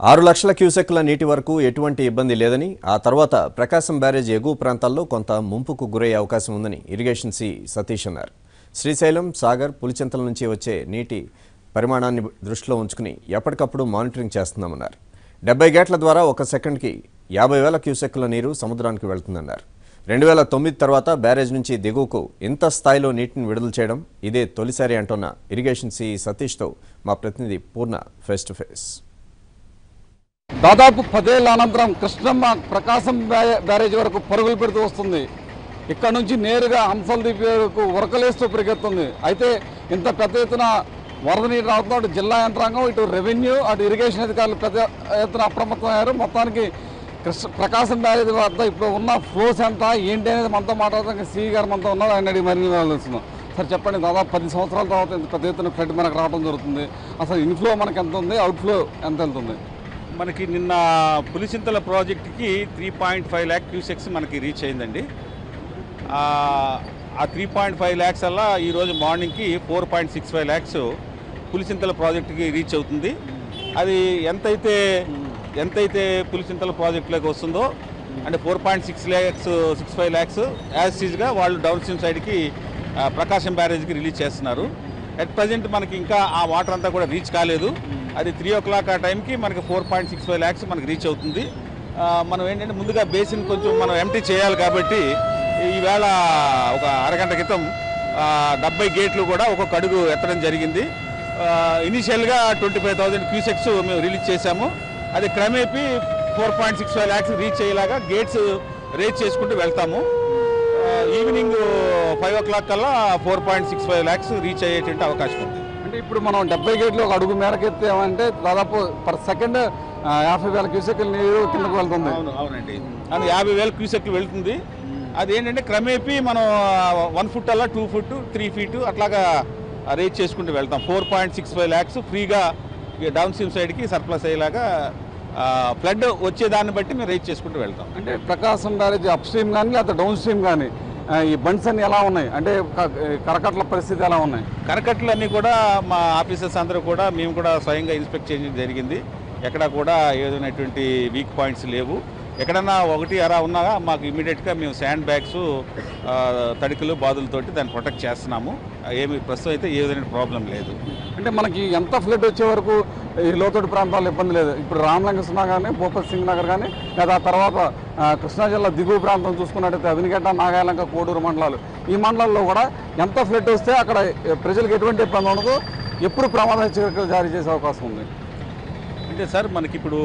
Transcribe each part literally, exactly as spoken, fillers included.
ఆరు లక్షల క్యూసెక్ల నీటి వరకు ఎటువంటి ఇబ్బంది లేదని, ఆ తర్వాత ప్రకాశం బ్యారేజ్ ఎగువ ప్రాంతాల్లో కొంత ముంపుకు గురయ్యే అవకాశం ఉందని ఇరిగేషన్ సి సతీష్ అన్నారు. శ్రీశైలం, సాగర్, పులిచింతల నుంచి వచ్చే నీటి పరిమాణాన్ని దృష్టిలో ఉంచుకుని ఎప్పటికప్పుడు మానిటరింగ్ చేస్తున్నామన్నారు. డెబ్బై గేట్ల ద్వారా ఒక సెకండ్కి యాభై వేల క్యూసెక్ల నీరు సముద్రానికి వెళ్తుందన్నారు. రెండు వేల తొమ్మిది తర్వాత బ్యారేజ్ నుంచి దిగువకు ఇంత స్థాయిలో నీటిని విడుదల చేయడం ఇదే తొలిసారి అంటున్న ఇరిగేషన్ సి సతీష్తో మా ప్రతినిధి పూర్ణ ఫేస్ టు ఫేస్. దాదాపు పదేళ్ల అనంతరం కృష్ణమ్మ ప్రకాశం బ్యారేజ్ వరకు పరుగులు పెడుతూ వస్తుంది. ఇక్కడ నుంచి నేరుగా హంసల దీపి వరకు ఉరకలేస్తూ పరిగెత్తుంది. అయితే ఇంత పెద్ద ఎత్తున వరద నీరు రావడంతో అటు జిల్లా యంత్రాంగం, ఇటు రెవెన్యూ, అటు ఇరిగేషన్ అధికారులు పెద్ద ఎత్తున అప్రమత్తమయ్యారు. మొత్తానికి కృష్ణ ప్రకాశం బ్యారేజ్ వద్ద ఇప్పుడు ఉన్న ఫ్లోస్ ఎంత ఏంటి అనేది మనతో మాట్లాడడానికి సి గారు మనతో ఉన్నారు. ఆయన అడిగి మరిన్ని తెలుస్తున్నాం. సార్ చెప్పండి, దాదాపు పది సంవత్సరాల తర్వాత ఇంత పెద్ద ఎత్తున ఫ్లడ్ మనకు రావడం జరుగుతుంది. అసలు ఇన్ఫ్లో మనకు ఎంత ఉంది, అవుట్ఫ్లో ఎంత వెళ్తుంది? మనకి నిన్న పులిచింతల ప్రాజెక్టుకి three point five lakh cusecs మనకి రీచ్ అయిందండి. ఆ త్రీ పాయింట్ ఫైవ్ ల్యాక్స్ అలా ఈరోజు మార్నింగ్కి four point six five lakhs Pulichintala ప్రాజెక్టుకి రీచ్ అవుతుంది. అది ఎంతైతే ఎంతైతే పులిచింతల ప్రాజెక్టులోకి వస్తుందో అంటే four point six lakhs six five lakhs as సీజ్గా వాళ్ళు డౌన్ స్ట్రీమ్ సైడ్కి ప్రకాశం బ్యారేజ్కి రిలీజ్ చేస్తున్నారు. అట్ ప్రజెంట్ మనకి ఇంకా ఆ వాటర్ అంతా కూడా రీచ్ కాలేదు. అది త్రీ ఓ క్లాక్ ఆ టైంకి మనకి four point six five lakhs మనకి రీచ్ అవుతుంది. మనం ఏంటంటే ముందుగా బేసిన్ కొంచెం మనం ఎంటీ చేయాలి కాబట్టి ఈవేళ ఒక అరగంట క్రితం డెబ్బై గేట్లు కూడా ఒక్కొక్క అడుగు ఎత్తడం జరిగింది. ఇనీషియల్గా ట్వంటీ ఫైవ్ థౌజండ్ క్యూసెక్స్ మేము రిలీజ్ చేశాము. అది క్రమేపీ four point six five lakhs reach అయ్యేలాగా గేట్స్ రేజ్ చేసుకుంటూ వెళ్తాము. ఈవినింగ్ ఫైవ్ ఓ క్లాక్ కల్లా four point six five lakhs reach అయ్యేటువంటి అవకాశం ఉంది. అంటే ఇప్పుడు మనం డెబ్బై గేట్లు ఒక అడుగు మేరకు ఎత్తామంటే దాదాపు పర్ సెకండ్ యాభై వేల క్యూసెక్ల నీరు కిందకు వెళ్తుంది. అవును అవునండి అది యాభై వేల క్యూసెక్లు వెళ్తుంది. అది ఏంటంటే క్రమేపీ మనం వన్ ఫుట్ అలా టూ ఫుట్ త్రీ ఫీట్ అట్లాగా రేజ్ చేసుకుంటూ వెళ్తాం. Four point six five lakhs ఫ్రీగా డౌన్ స్ట్రీమ్ సైడ్కి సర్ప్లస్ అయ్యేలాగా ఫ్లడ్ వచ్చేదాన్ని బట్టి మేము రేజ్ చేసుకుంటూ వెళ్తాం. అంటే ప్రకాశం బ్యారేజ్ అప్ స్ట్రీమ్ కానీ లేకపోతే డౌన్ స్ట్రీమ్ కానీ ఈ బండ్స్ అన్ని ఎలా ఉన్నాయి, అంటే కరకట్ల పరిస్థితి ఎలా ఉన్నాయి? కరకట్లు అన్నీ కూడా మా ఆఫీసర్స్ అందరూ కూడా మేము కూడా స్వయంగా ఇన్స్పెక్ట్ చేయడం జరిగింది. ఎక్కడా కూడా ఏదైనటువంటి వీక్ పాయింట్స్ లేవు. ఎక్కడన్నా ఒకటి అలా ఉన్నా మాకు ఇమీడియట్గా మేము శాండ్ బ్యాగ్స్, తడికలు, బాదులతోటి దాన్ని ప్రొటెక్ట్ చేస్తున్నాము. ఏమి ప్రస్తుతం అయితే ఏ విధమైన ప్రాబ్లం లేదు. అంటే మనకి ఎంత ఫ్లడ్ వచ్చే వరకు ఈ లోతట్టు ప్రాంతాల్లో ఇబ్బంది లేదు. ఇప్పుడు రామలింగేశ్వర కానీ, భూపత్ సింగ్ నగర్ కానీ, లేదా తర్వాత కృష్ణా జిల్లా దిగువ ప్రాంతం చూసుకున్నట్టయితే అవినిగడ్డ, నాగాయలంక, కోడూరు మండలాలు, ఈ మండలాల్లో కూడా ఎంత ఫ్లడ్ వస్తే అక్కడ ప్రజలకు ఎటువంటి ఇబ్బంది ఉండదు, ఎప్పుడు ప్రమాద హెచ్చరికలు జారీ చేసే అవకాశం ఉంది? అంటే సార్ మనకి ఇప్పుడు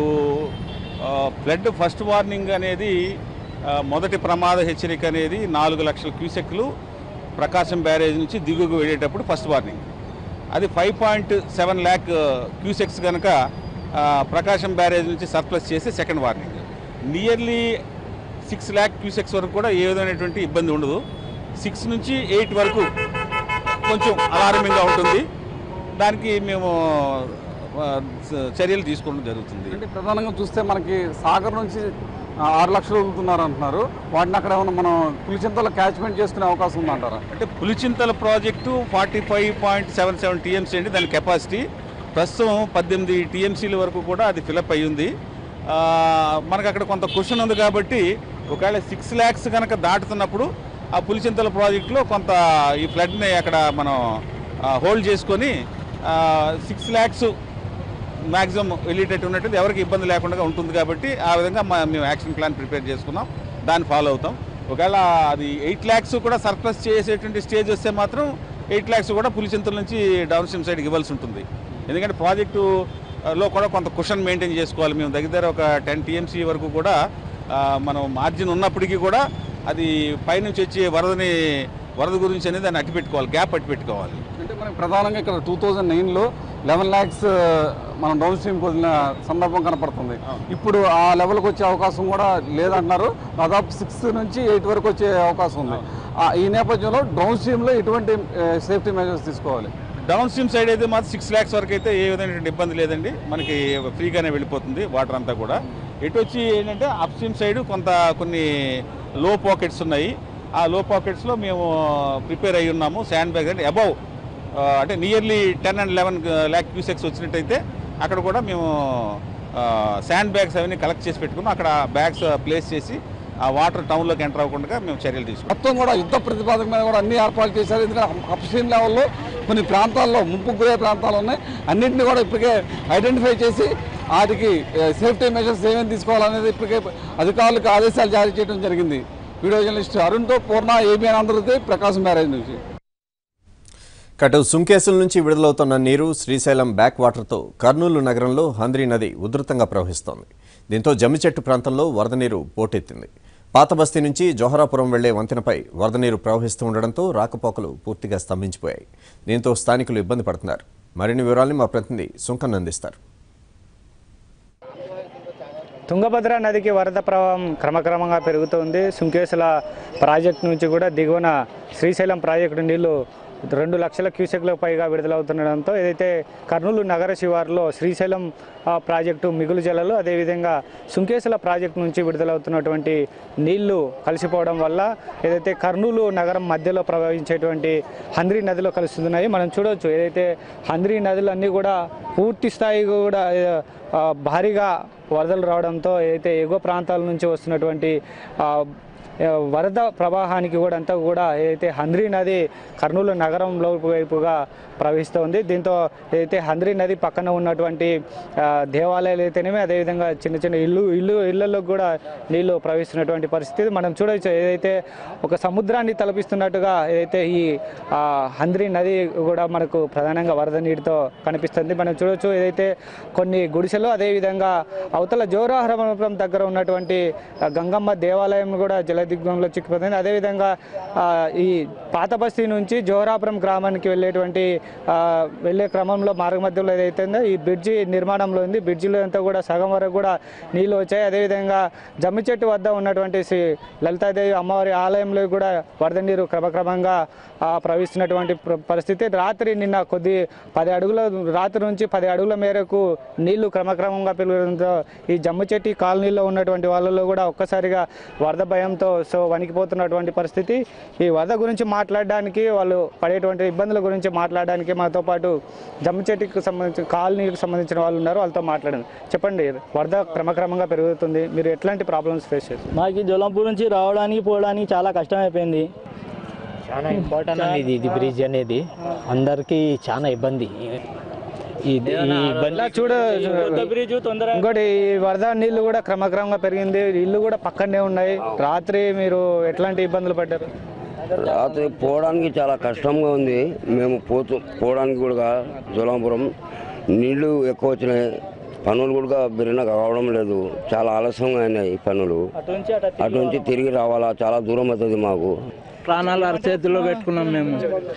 ఫ్లడ్ ఫస్ట్ వార్నింగ్ అనేది మొదటి ప్రమాద హెచ్చరిక అనేది నాలుగు లక్షల క్యూసెక్లు ప్రకాశం బ్యారేజ్ నుంచి దిగువకు వెళ్ళేటప్పుడు ఫస్ట్ వార్నింగ్. అది five point seven lakh cusecs కనుక ప్రకాశం బ్యారేజ్ నుంచి సర్ప్లస్ చేసి second warning. Nearly six lakh cusecs వరకు కూడా ఏ విధమైనటువంటి ఇబ్బంది ఉండదు. సిక్స్ నుంచి ఎయిట్ వరకు కొంచెం అలారమింగ్గా ఉంటుంది. దానికి మేము చర్యలు తీసుకోవడం జరుగుతుంది. అంటే ప్రధానంగా చూస్తే మనకి సాగర్ నుంచి ఆరు లక్షలు వదులుతున్నారు అంటున్నారు. వాటిని అక్కడ ఏమన్నా మనం పులిచింతల క్యాచ్మెంట్ చేసుకునే అవకాశం ఉందంటారా? అంటే Pulichintala project forty five point seven seven TMC అండి దాని కెపాసిటీ. ప్రస్తుతం పద్దెనిమిది టీఎంసీల వరకు కూడా అది ఫిలప్ అయ్యి ఉంది. మనకు అక్కడ కొంత క్వశ్చన్ ఉంది కాబట్టి ఒకవేళ సిక్స్ ల్యాక్స్ కనుక దాటుతున్నప్పుడు ఆ పులిచింతల ప్రాజెక్టులో కొంత ఈ ఫ్లడ్ని అక్కడ మనం హోల్డ్ చేసుకొని సిక్స్ ల్యాక్స్ మ్యాక్సిమం వెళ్ళేటట్టు ఉన్నట్టు ఎవరికి ఇబ్బంది లేకుండా ఉంటుంది కాబట్టి ఆ విధంగా మేము యాక్షన్ ప్లాన్ ప్రిపేర్ చేసుకున్నాం. దాన్ని ఫాలో అవుతాం. ఒకవేళ అది ఎయిట్ ల్యాక్స్ కూడా సర్ప్లస్ చేసేటువంటి స్టేజ్ వస్తే మాత్రం ఎయిట్ ల్యాక్స్ కూడా పులిచింతల నుంచి డౌన్ స్ట్రీమ్ సైడ్కి ఇవ్వాల్సి ఉంటుంది. ఎందుకంటే ప్రాజెక్టులో కూడా కొంత కుషన్ మెయింటైన్ చేసుకోవాలి. మేము దగ్గర ఒక టెన్ టీఎంసీ వరకు కూడా మనం మార్జిన్ ఉన్నప్పటికీ కూడా అది పైనుంచి వచ్చే వరదని వరద గురించి అనేది దాన్ని అట్టిపెట్టుకోవాలి, గ్యాప్ అట్టిపెట్టుకోవాలి. అంటే మనకి ప్రధానంగా ఇక్కడ టూ థౌజండ్ నైన్లో లెవెన్ ల్యాక్స్ మనం డౌన్ స్ట్రీమ్కి వదిలిన సందర్భం కనపడుతుంది. ఇప్పుడు ఆ లెవెల్కి వచ్చే అవకాశం కూడా లేదంటున్నారు. దాదాపు సిక్స్ నుంచి ఎయిట్ వరకు వచ్చే అవకాశం ఉంది. ఈ నేపథ్యంలో డౌన్ స్ట్రీమ్లో ఎటువంటి సేఫ్టీ మెజర్స్ తీసుకోవాలి? డౌన్ స్ట్రీమ్ సైడ్ అయితే మాత్రం సిక్స్ ల్యాక్స్ వరకు అయితే ఏ విధమైన ఇబ్బంది లేదండి. మనకి ఫ్రీగానే వెళ్ళిపోతుంది వాటర్ అంతా కూడా. ఎటు వచ్చి ఏంటంటే అప్ స్ట్రీమ్ సైడ్ కొంత కొన్ని లో పాకెట్స్ ఉన్నాయి. ఆ లో పాకెట్స్లో మేము ప్రిపేర్ అయ్యి ఉన్నాము. శాండ్ బ్యాగ్ అంటే అబౌవ్ అంటే nearly ten and eleven lakh cusecs వచ్చినట్టయితే అక్కడ కూడా మేము శాండ్ బ్యాగ్స్ అవన్నీ కలెక్ట్ చేసి పెట్టుకున్నాం. అక్కడ బ్యాగ్స్ ప్లేస్ చేసి ఆ వాటర్ టౌన్లోకి ఎంటర్ అవ్వకుండా మేము చర్యలు తీసుకున్నాం. మొత్తం కూడా యుద్ధ ప్రతిపాదక మీద కూడా అన్ని ఏర్పాటు చేశారు. ఎందుకంటే అప్స్ట్రీమ్ లెవెల్లో కొన్ని ప్రాంతాల్లో ముంపు గురే ప్రాంతాలు ఉన్నాయి. అన్నింటినీ కూడా ఇప్పటికే ఐడెంటిఫై చేసి వాటికి సేఫ్టీ మెజర్స్ ఏమేమి తీసుకోవాలనేది ఇప్పటికే అధికారులకు ఆదేశాలు జారీ చేయడం జరిగింది. వీడియో జర్నలిస్ట్ అరుణ్తో పూర్ణ, ఏబిఎన్ ఆంధ్రజ్యోతి, ప్రకాశం బ్యారేజ్ నుంచి. కటు సుంకేసుల నుంచి విడుదలవుతున్న నీరు శ్రీశైలం బ్యాక్ వాటర్తో కర్నూలు నగరంలో హంద్రీ నది ఉధృతంగా ప్రవహిస్తోంది. దీంతో జమ్మిచెట్టు ప్రాంతంలో వరద నీరు పోటెత్తింది. పాత బస్తీ నుంచి జోహరాపురం వెళ్లే వంతెనపై వరద నీరు ప్రవహిస్తూ ఉండడంతో రాకపోకలు పూర్తిగా స్తంభించిపోయాయి. దీంతో స్థానికులు ఇబ్బంది పడుతున్నారు. మరిన్ని వివరాలను మా ప్రతినిధి సుంకన్ అందిస్తారు. తుంగభద్ర నదికి వరద ప్రవాహం క్రమక్రమంగా పెరుగుతోంది. సుంకేసుల ప్రాజెక్టు నుంచి కూడా దిగువన శ్రీశైలం ప్రాజెక్టు నీళ్లు రెండు లక్షల క్యూసెక్లకు పైగా విడుదలవుతుండడంతో ఏదైతే కర్నూలు నగర శివారులో శ్రీశైలం ప్రాజెక్టు మిగులు జలాలు, అదేవిధంగా సుంకేసుల ప్రాజెక్టు నుంచి విడుదలవుతున్నటువంటి నీళ్లు కలిసిపోవడం వల్ల ఏదైతే కర్నూలు నగరం మధ్యలో ప్రవహించేటువంటి హంద్రీ నదిలో కలుస్తున్నాయి. మనం చూడవచ్చు ఏదైతే హంద్రీ నదులన్నీ కూడా పూర్తి స్థాయి కూడా భారీగా వరదలు రావడంతో ఏదైతే ఎగువ ప్రాంతాల నుంచి వస్తున్నటువంటి వరద ప్రవాహానికి కూడా అంతా కూడా ఏదైతే హంద్రీ నది కర్నూలు నగరంలో వైపుగా ప్రవహిస్తోంది. దీంతో ఏదైతే హంద్రీ నది పక్కన ఉన్నటువంటి దేవాలయాలు అయితేనేమి, అదేవిధంగా చిన్న చిన్న ఇల్లు ఇల్లు ఇళ్లలో కూడా నీళ్లు ప్రవహిస్తున్నటువంటి పరిస్థితి మనం చూడవచ్చు. ఏదైతే ఒక సముద్రాన్ని తలపిస్తున్నట్టుగా ఏదైతే ఈ హంద్రీ నది కూడా మనకు ప్రధానంగా వరద నీటితో కనిపిస్తుంది. మనం చూడవచ్చు ఏదైతే కొన్ని గుడిసెలు, అదేవిధంగా అవతల జోరాహరం దగ్గర ఉన్నటువంటి గంగమ్మ దేవాలయం కూడా జలదిగ్బంలో చిక్కిపోతుంది. అదేవిధంగా ఈ పాత బస్తీ నుంచి జోహరాపురం గ్రామానికి వెళ్ళేటువంటి వెళ్ళే క్రమంలో మార్గ మధ్యలో ఏదైతే ఉందో ఈ బ్రిడ్జి నిర్మాణంలో ఉంది. బ్రిడ్జిలో అంతా కూడా సగం వరకు కూడా నీళ్లు వచ్చాయి. అదేవిధంగా జమ్మిచెట్టు వద్ద ఉన్నటువంటి శ్రీ లలితాదేవి అమ్మవారి ఆలయంలో కూడా వరద నీరు క్రమక్రమంగా ప్రవహిస్తున్నటువంటి పరిస్థితి. రాత్రి నిన్న కొద్ది పది అడుగుల రాత్రి నుంచి పది అడుగుల మేరకు నీళ్లు క్రమక్రమంగా పెరగడంతో ఈ జమ్మిచెట్టి కాలనీలో ఉన్నటువంటి వాళ్ళలో కూడా ఒక్కసారిగా వరద భయంతో సో వణికిపోతున్నటువంటి పరిస్థితి. ఈ వరద గురించి మాట్లాడడానికి, వాళ్ళు పడేటువంటి ఇబ్బందుల గురించి మాట్లాడడానికి మాతో పాటు జమ్మిచెట్టుకి సంబంధించిన కాలనీకి సంబంధించిన వాళ్ళు ఉన్నారు. వాళ్ళతో మాట్లాడండి. చెప్పండి, వరద క్రమక్రమంగా పెరుగుతుంది, మీరు ఎట్లాంటి ప్రాబ్లమ్స్ ఫేస్ చేస్తారు? మాకు జలంపూర్ నుంచి రావడానికి పోవడానికి చాలా కష్టమైపోయింది. చాలా ఇంపార్టెంట్ అనేది ఇది బ్రిడ్జ్ అనేది, అందరికీ చాలా ఇబ్బంది. చూడ ఇంకోటి వరద నీళ్లు కూడా క్రమక్రమంగా పెరిగింది, ఇల్లు కూడా పక్కనే ఉన్నాయి. రాత్రి మీరు ఎట్లాంటి ఇబ్బందులు పడ్డారు? రాత్రి పోవడానికి చాలా కష్టంగా ఉంది. మేము పోతూ పోవడానికి కూడా జోలాపురం నీళ్లు ఎక్కువ వచ్చినాయి. పనులు కూడా బిరిన కావడం లేదు, చాలా ఆలస్యంగా అయినాయి పనులు. అటు నుంచి తిరిగి రావాలా, చాలా దూరం అవుతుంది మాకు. ప్రాణాలు అరచేతిలో పెట్టుకున్నాం మేము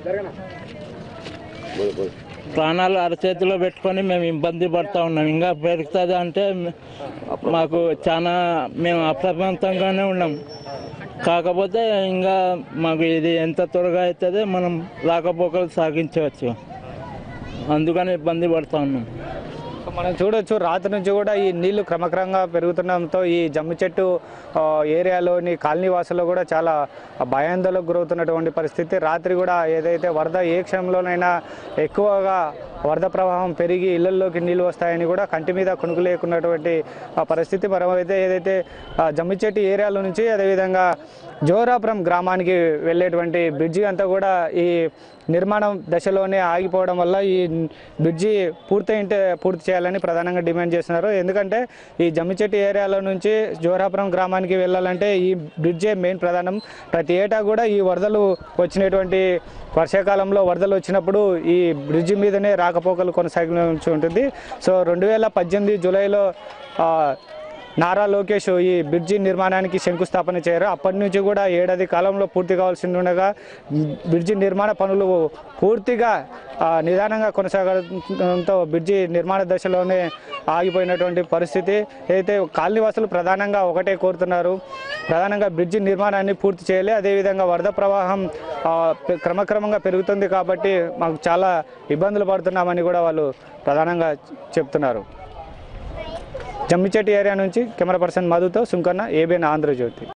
ప్రాణాలు అరచేతిలో పెట్టుకొని మేము ఇబ్బంది పడుతూ ఉన్నాం. ఇంకా పెరుగుతుంది అంటే మాకు చాలా మేము అప్రమత్తంగానే ఉన్నాం. కాకపోతే ఇంకా మాకు ఇది ఎంత త్వరగా అవుతుందో మనం రాకపోకలు సాగించవచ్చు, అందుకని ఇబ్బంది పడుతూ ఉన్నాం. మనం చూడొచ్చు రాత్రి నుంచి కూడా ఈ నీళ్లు క్రమక్రమంగా పెరుగుతుండడంతో ఈ జమ్మిచెట్టు ఏరియాలోని కాలనీ వాసుల్లో కూడా చాలా భయాందోళనకు గురవుతున్నటువంటి పరిస్థితి. రాత్రి కూడా ఏదైతే వరద ఏ క్షణంలోనైనా ఎక్కువగా వరద ప్రవాహం పెరిగి ఇళ్లలోకి నీళ్లు వస్తాయని కూడా కంటి మీద కొనుక్కు లేకున్నటువంటి పరిస్థితి. మరోవైతే ఏదైతే జమ్మిచెట్టు ఏరియాలో నుంచి అదేవిధంగా జోహరాపురం గ్రామానికి వెళ్ళేటువంటి బ్రిడ్జి అంతా కూడా ఈ నిర్మాణం దశలోనే ఆగిపోవడం వల్ల ఈ బ్రిడ్జి పూర్తయింటే పూర్తి చేయాలని ప్రధానంగా డిమాండ్ చేస్తున్నారు. ఎందుకంటే ఈ జమ్మిచెట్టు ఏరియాలో నుంచి జోహరాపురం గ్రామానికి వెళ్ళాలంటే ఈ బ్రిడ్జే మెయిన్ ప్రధానం. ప్రతి ఏటా కూడా ఈ వరదలు వచ్చినటువంటి వర్షాకాలంలో వరదలు వచ్చినప్పుడు ఈ బ్రిడ్జి మీదనే రాకపోకలు కొనసాగించి ఉంటుంది. సో రెండు వేల పద్దెనిమిది జూలైలో నారా లోకేష్ ఈ బ్రిడ్జి నిర్మాణానికి శంకుస్థాపన చేయరు. అప్పటి నుంచి కూడా ఏడాది కాలంలో పూర్తి కావాల్సి ఉండగా బ్రిడ్జి నిర్మాణ పనులు పూర్తిగా నిదానంగా కొనసాగడంతో బ్రిడ్జి నిర్మాణ దశలోనే ఆగిపోయినటువంటి పరిస్థితి. అయితే కాలనీవాసులు ప్రధానంగా ఒకటే కోరుతున్నారు, ప్రధానంగా బ్రిడ్జి నిర్మాణాన్ని పూర్తి చేయాలి. అదేవిధంగా వరద ప్రవాహం క్రమక్రమంగా పెరుగుతుంది కాబట్టి మాకు చాలా ఇబ్బందులు పడుతున్నామని కూడా వాళ్ళు ప్రధానంగా చెప్తున్నారు. జమ్మిచెట్టు ఏరియా నుంచి కెమెరా పర్సన్ మధుతో సుంకన్న, ఏబిఎన్ ఆంధ్రజ్యోతి.